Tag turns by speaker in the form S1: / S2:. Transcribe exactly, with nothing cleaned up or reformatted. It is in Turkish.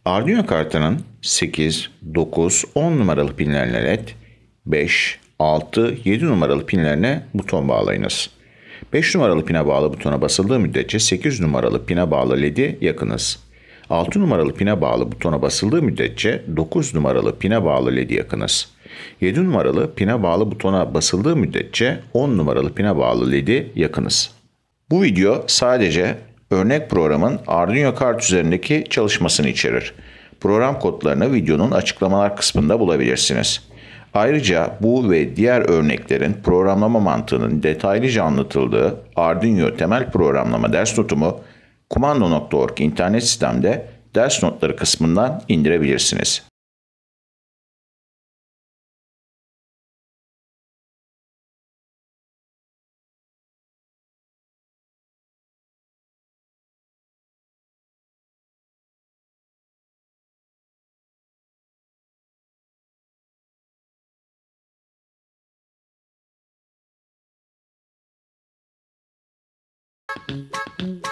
S1: Arduino kartının sekiz, dokuz, on numaralı pinlerine led, beş, altı, yedi numaralı pinlerine buton bağlayınız. beş numaralı pine bağlı butona basıldığı müddetçe sekiz numaralı pine bağlı ledi yakınız. altı numaralı pine bağlı butona basıldığı müddetçe dokuz numaralı pine bağlı ledi yakınız. yedi numaralı pine bağlı butona basıldığı müddetçe on numaralı pine bağlı ledi yakınız. Bu video sadece örnek programın Arduino kart üzerindeki çalışmasını içerir. Program kodlarını videonun açıklamalar kısmında bulabilirsiniz. Ayrıca bu ve diğer örneklerin programlama mantığının detaylıca anlatıldığı Arduino temel programlama ders notumu kumando nokta org internet sitemde ders notları kısmından indirebilirsiniz.
S2: Thank you.